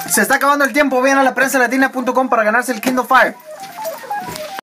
Se está acabando el tiempo. Vayan a la prensalatina.com para ganarse el Kindle Fire.